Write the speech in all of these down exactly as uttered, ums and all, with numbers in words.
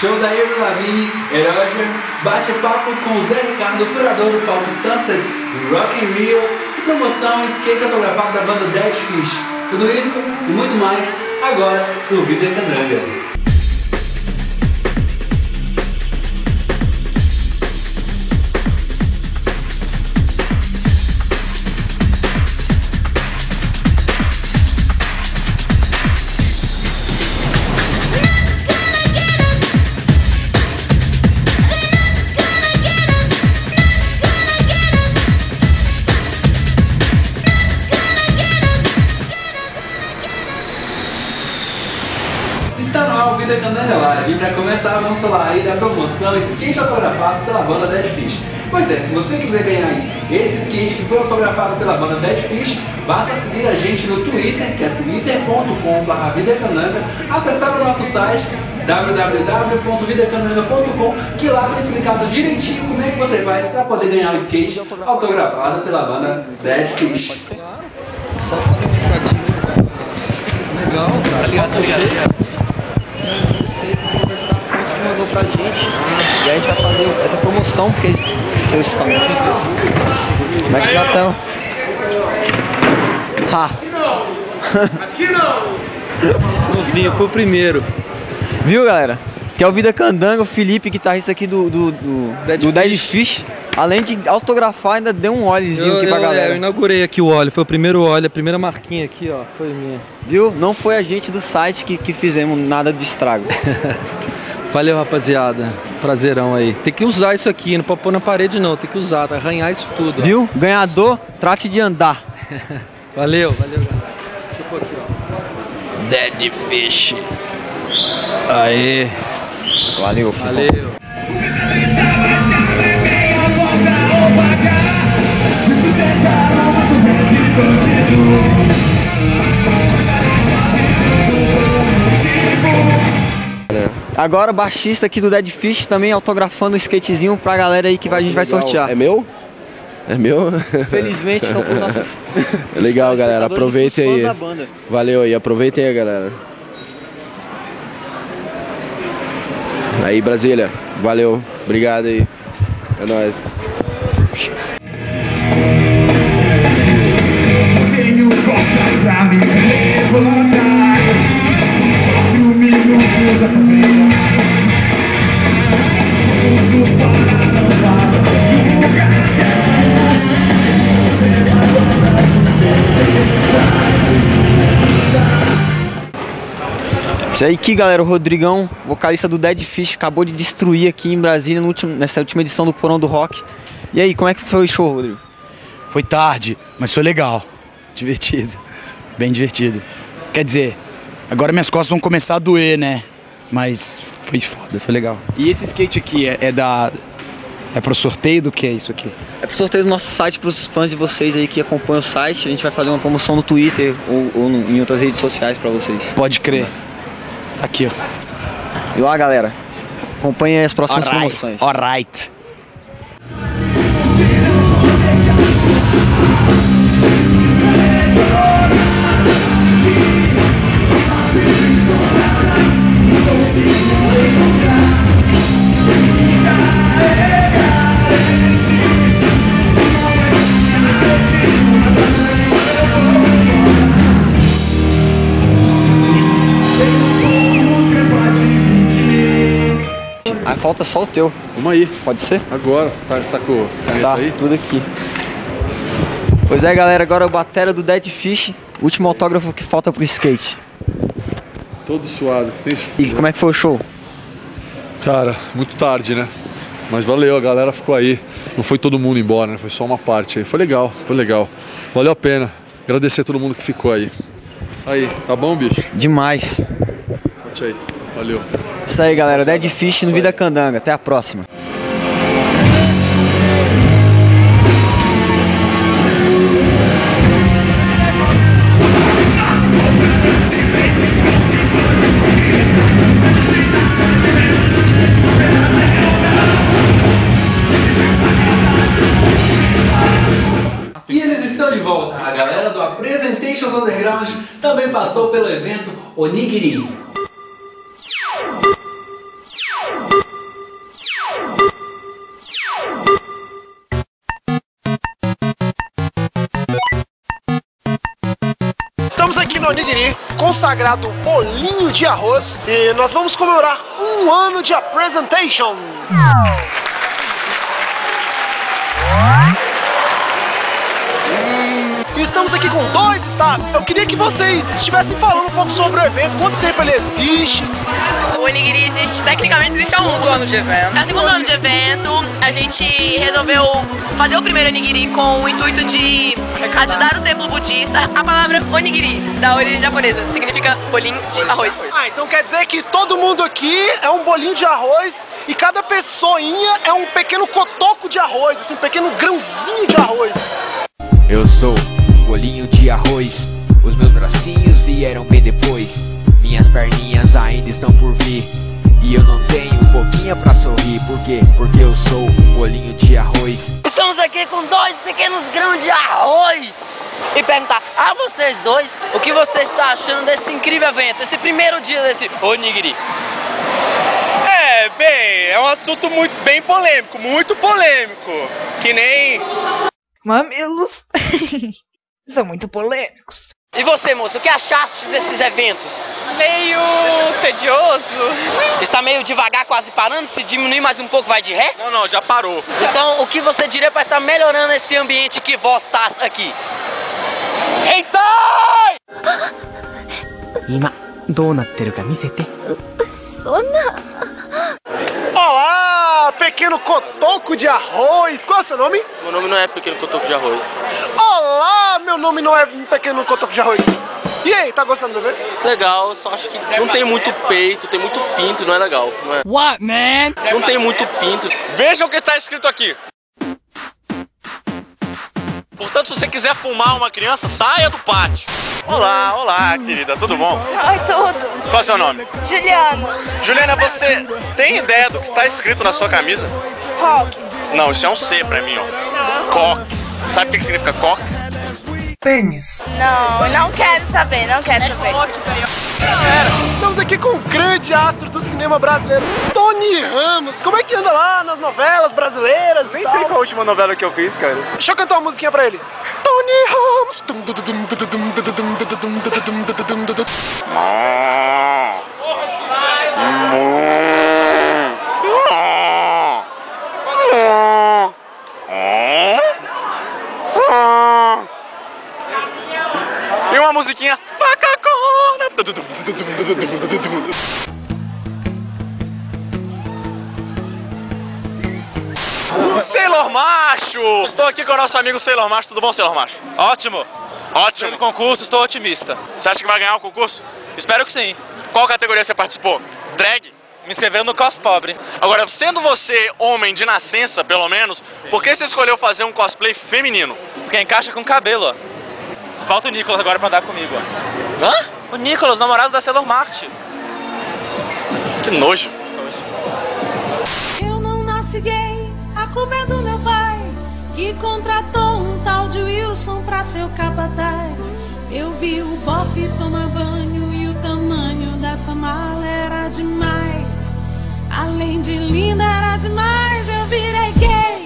show da Avril Lavigne, Erosia, bate-papo com o Zé Ricardo, curador do palco Sunset do Rock in Rio, e promoção e skate autografado da banda Dead Fish. Tudo isso e muito mais agora no Vida Candanga. Está no ar o Vida Candanga Live e para começar vamos falar aí da promoção skate autografado pela banda Dead Fish. Pois é, se você quiser ganhar aí esse skate que foi autografado pela banda Dead Fish, basta seguir a gente no Twitter, que é twitter ponto com barra vidacandanga, acessar o nosso site w w w ponto vidacandanga ponto com, que lá está explicado direitinho como é que você faz para poder ganhar o skate autografado pela banda Dead Fish. Só fazer um pratinho. Legal, cara. Tá ligado, tá ligado. Mandou pra gente e a gente vai fazer essa promoção porque seus fãs. Como é que já estão? Ha! Aqui não! No fim, eu fui o primeiro. Viu, galera? Que é o Vida Candanga, o Felipe, guitarrista aqui do, do, do, Dead do Dead Fish. Fish. Além de autografar, ainda deu um óleozinho aqui pra eu, galera. É, eu inaugurei aqui o óleo, foi o primeiro óleo, a primeira marquinha aqui, ó, foi minha. Viu? Não foi a gente do site que, que fizemos nada de estrago. Valeu, rapaziada. Prazerão aí. Tem que usar isso aqui, não pode pôr na parede não, tem que usar, tá? Arranhar isso tudo. Ó. Viu? Ganhador, trate de andar. Valeu, valeu, galera. Deixa eu pôr aqui, ó. Dead Fish. Aê. Valeu, filho. Valeu. Agora o baixista aqui do Dead Fish também autografando o skatezinho pra galera aí que vai, a gente vai sortear. É meu? É meu? Felizmente estão por nossos. É legal, galera. Aproveitem aí. Da banda. Valeu aí, aproveitem aí, galera. Aí, Brasília. Valeu. Obrigado aí. É nóis. Tenho costa pra me levantar. Quatro minutos até frear. Uso para não parar. Isso aí aqui, galera, o Rodrigão, vocalista do Dead Fish, acabou de destruir aqui em Brasília no último, nessa última edição do Porão do Rock. E aí, como é que foi o show, Rodrigo? Foi tarde, mas foi legal. Divertido. Bem divertido. Quer dizer, agora minhas costas vão começar a doer, né? Mas foi foda, foi legal. E esse skate aqui é, é da... É pro sorteio do que é isso aqui? É pro sorteio do nosso site pros fãs de vocês aí que acompanham o site. A gente vai fazer uma promoção no Twitter ou, ou no, em outras redes sociais pra vocês. Pode crer. Tá aqui, ó. E lá, galera, acompanhem aí as próximas Alright. promoções. Alright. Aí falta só o teu. Vamos aí. Pode ser? Agora. Tá, tá com o caneta Tá, aí? tudo aqui. Pois é, galera, agora o batera do Dead Fish, último autógrafo que falta pro skate. Todo suado. E como é que foi o show? Cara, muito tarde, né? Mas valeu, a galera ficou aí. Não foi todo mundo embora, né? Foi só uma parte aí. Foi legal, foi legal. Valeu a pena. Agradecer a todo mundo que ficou aí. Aí, tá bom, bicho? Demais. Bote aí. Valeu. Isso aí, galera. Dead Fish no Vida Candanga. Até a próxima. E eles estão de volta. A galera do Apresentations Underground também passou pelo evento Onigiri. no Onigiri, consagrado bolinho de arroz, e nós vamos comemorar um ano de apresentation. E estamos aqui com dois staffs. Eu queria que vocês estivessem falando um pouco sobre o evento, quanto tempo ele existe. O Onigiri existe, tecnicamente existe há um segundo ano de evento. É o segundo ano de evento, a gente resolveu fazer o primeiro Onigiri com o intuito de ajudar o templo budista. A palavra Onigiri, da origem japonesa, significa bolinho de arroz. Ah, então quer dizer que todo mundo aqui é um bolinho de arroz e cada pessoinha é um pequeno cotoco de arroz, assim, um pequeno grãozinho de arroz. Eu sou um bolinho de arroz, os meus bracinhos vieram bem depois, minhas perninhas ainda estão por vir, e eu não tenho boquinha pra sorrir. Por quê? Porque eu sou um bolinho de arroz. Estamos aqui com dois pequenos grãos de arroz e perguntar a vocês dois o que você está achando desse incrível evento, esse primeiro dia desse Onigiri. É, bem, é um assunto muito bem polêmico, muito polêmico, que nem... Mamilos são muito polêmicos. E você, moça, o que achaste desses eventos? Meio tedioso. Está meio devagar, quase parando. Se diminuir mais um pouco, vai de ré? Não, não, já parou. Então, o que você diria para estar melhorando esse ambiente que vós está aqui? Hentai! Olá, pequeno cotoco de arroz. Qual é o seu nome? Meu nome não é Pequeno Cotoco de Arroz. Olá, meu nome não é Pequeno Cotoco de Arroz. E aí, tá gostando do evento? Legal, só acho que não tem muito peito, tem muito pinto, não é legal. Não é? What, man? Não tem muito pinto. Vejam o que está escrito aqui. Portanto, se você quiser fumar uma criança, saia do pátio. Olá, olá, querida, tudo bom? Oi, tudo. Qual é o seu nome? Juliana. Juliana, você tem ideia do que está escrito na sua camisa? Rock. Não, isso é um C pra mim, ó. Não. Coque. Sabe o que significa coque? Pênis. Não, não quero saber, não quero saber. Galera, estamos aqui com o grande astro do cinema brasileiro, Tony Ramos. Como é que anda lá nas novelas brasileiras e Nem tal? sei qual a última novela que eu fiz, cara. Deixa eu cantar uma musiquinha pra ele. Tony Ramos. E uma musiquinha. Sailor Macho! Estou aqui com o nosso amigo Sailor Macho. Tudo bom, Sailor Macho? Ótimo! Ótimo! No concurso, estou otimista. Você acha que vai ganhar o concurso? Espero que sim. Qual categoria você participou? Drag? Me inscrevendo no cos pobre. Agora, sendo você homem de nascença, pelo menos, sim, por que você escolheu fazer um cosplay feminino? Porque encaixa com o cabelo, ó. Falta o Nicolas agora pra andar comigo, ó. Hã? O Nicolas, namorado da Sailor Marte. Que nojo. Eu não nasci gay, a culpa é do meu pai, que contratou um tal de Wilson pra ser o capataz. Eu vi o bofe tomar banho e o tamanho da sua mala era demais. Além de linda era demais, eu virei gay.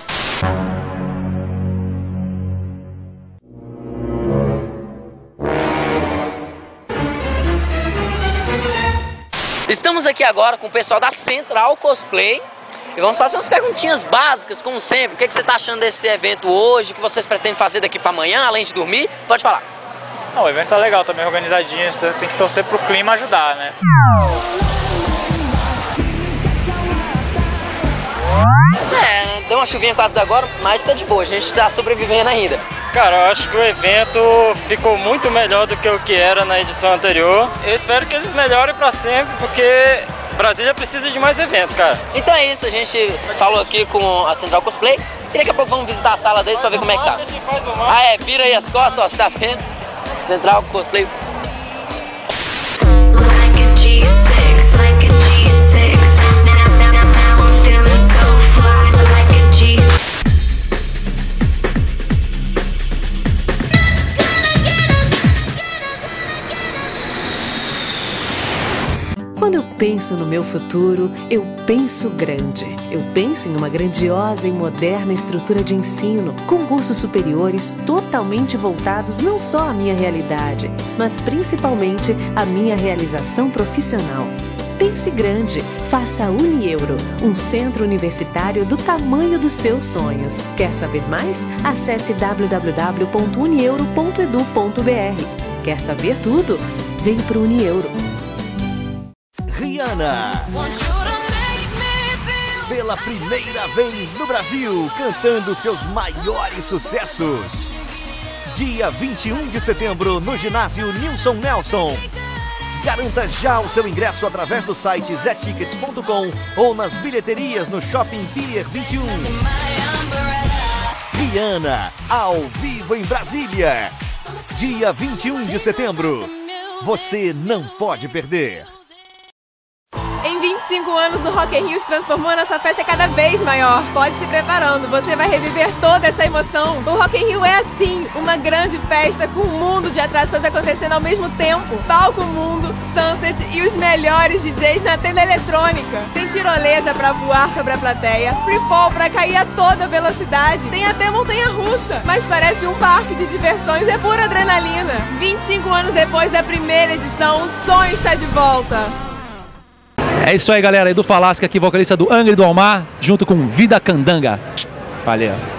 Estamos aqui agora com o pessoal da Central Cosplay e vamos fazer umas perguntinhas básicas, como sempre. O que, é que você está achando desse evento hoje? O que vocês pretendem fazer daqui para amanhã, além de dormir? Pode falar. Não, o evento tá legal, tá bem organizadinho, tem que torcer pro clima ajudar, né? É, deu uma chuvinha quase agora, mas tá de boa, a gente tá sobrevivendo ainda. Cara, eu acho que o evento ficou muito melhor do que o que era na edição anterior. Eu espero que eles melhorem pra sempre, porque Brasília precisa de mais evento, cara. Então é isso, a gente falou aqui com a Central Cosplay e daqui a pouco vamos visitar a sala deles pra ver como é que tá. Ah é, vira aí as costas, ó, você tá vendo? Central Cosplay. Quando eu penso no meu futuro, eu penso grande. Eu penso em uma grandiosa e moderna estrutura de ensino, com cursos superiores totalmente voltados não só à minha realidade, mas principalmente à minha realização profissional. Pense grande, faça a Unieuro, um centro universitário do tamanho dos seus sonhos. Quer saber mais? Acesse w w w ponto unieuro ponto edu ponto b r. Quer saber tudo? Vem pro Unieuro. Rihanna. Pela primeira vez no Brasil, cantando seus maiores sucessos. Dia vinte e um de setembro, no ginásio Nilson Nelson. Garanta já o seu ingresso através do site zé tickets ponto com ou nas bilheterias no Shopping Pier vinte e um. Rihanna, ao vivo em Brasília. Dia vinte e um de setembro. Você não pode perder. Em vinte e cinco anos, o Rock in Rio se transformou e nossa festa é cada vez maior. Pode se preparando, você vai reviver toda essa emoção. O Rock in Rio é assim, uma grande festa com um mundo de atrações acontecendo ao mesmo tempo. Palco Mundo, Sunset e os melhores D Js na tenda eletrônica. Tem tirolesa pra voar sobre a plateia, free fall pra cair a toda velocidade. Tem até montanha-russa, mas parece um parque de diversões, é pura adrenalina. vinte e cinco anos depois da primeira edição, o sonho está de volta. É isso aí, galera. Edu Falasca aqui, vocalista do Angra do Almar, junto com Vida Candanga. Valeu.